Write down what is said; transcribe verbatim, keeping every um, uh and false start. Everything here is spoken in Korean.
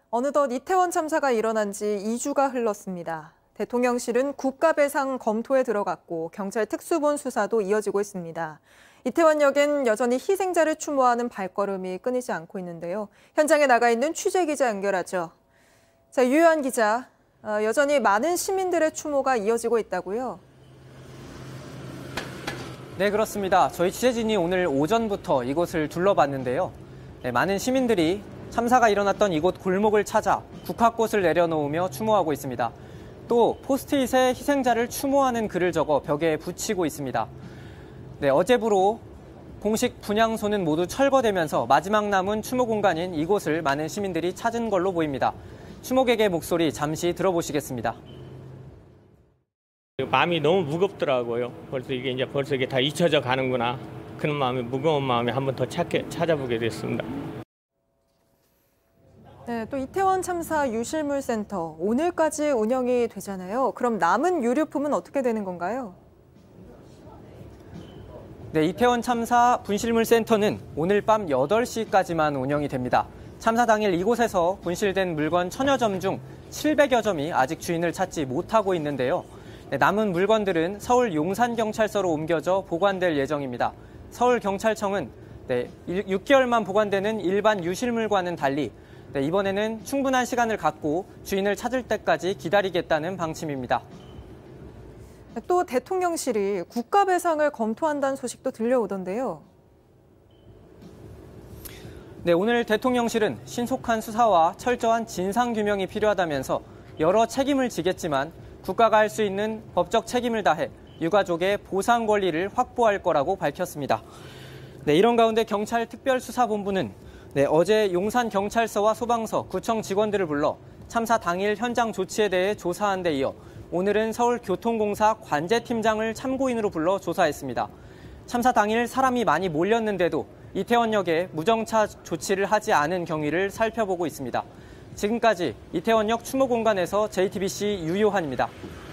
어느덧 이태원 참사가 일어난 지 이 주가 흘렀습니다. 대통령실은 국가배상 검토에 들어갔고 경찰 특수본 수사도 이어지고 있습니다. 이태원역엔 여전히 희생자를 추모하는 발걸음이 끊이지 않고 있는데요. 현장에 나가 있는 취재기자 연결하죠. 자, 유효한 기자, 여전히 많은 시민들의 추모가 이어지고 있다고요? 네, 그렇습니다. 저희 취재진이 오늘 오전부터 이곳을 둘러봤는데요. 네, 많은 시민들이 참사가 일어났던 이곳 골목을 찾아 국화꽃을 내려놓으며 추모하고 있습니다. 또 포스트잇에 희생자를 추모하는 글을 적어 벽에 붙이고 있습니다. 네, 어제부로 공식 분향소는 모두 철거되면서 마지막 남은 추모 공간인 이곳을 많은 시민들이 찾은 걸로 보입니다. 추모객의 목소리 잠시 들어보시겠습니다. 마음이 너무 무겁더라고요. 벌써 이게 이제 벌써 이게 다 잊혀져 가는구나. 그런 마음이 무거운 마음에 한 번 더 찾아보게 됐습니다. 네, 또 이태원 참사 유실물센터 오늘까지 운영이 되잖아요. 그럼 남은 유류품은 어떻게 되는 건가요? 네, 이태원 참사 분실물센터는 오늘 밤 여덟 시까지만 운영이 됩니다. 참사 당일 이곳에서 분실된 물건 천여 점 중 칠백여 점이 아직 주인을 찾지 못하고 있는데요. 네, 남은 물건들은 서울 용산경찰서로 옮겨져 보관될 예정입니다. 서울경찰청은 네, 육 개월만 보관되는 일반 유실물과는 달리 네, 이번에는 충분한 시간을 갖고 주인을 찾을 때까지 기다리겠다는 방침입니다. 또 대통령실이 국가배상을 검토한다는 소식도 들려오던데요. 네, 오늘 대통령실은 신속한 수사와 철저한 진상규명이 필요하다면서 여러 책임을 지겠지만 국가가 할 수 있는 법적 책임을 다해 유가족의 보상 권리를 확보할 거라고 밝혔습니다. 네, 이런 가운데 경찰특별수사본부는 네, 어제 용산경찰서와 소방서, 구청 직원들을 불러 참사 당일 현장 조치에 대해 조사한 데 이어 오늘은 서울교통공사 관제팀장을 참고인으로 불러 조사했습니다. 참사 당일 사람이 많이 몰렸는데도 이태원역에 무정차 조치를 하지 않은 경위를 살펴보고 있습니다. 지금까지 이태원역 추모 공간에서 제이티비씨 유요한입니다.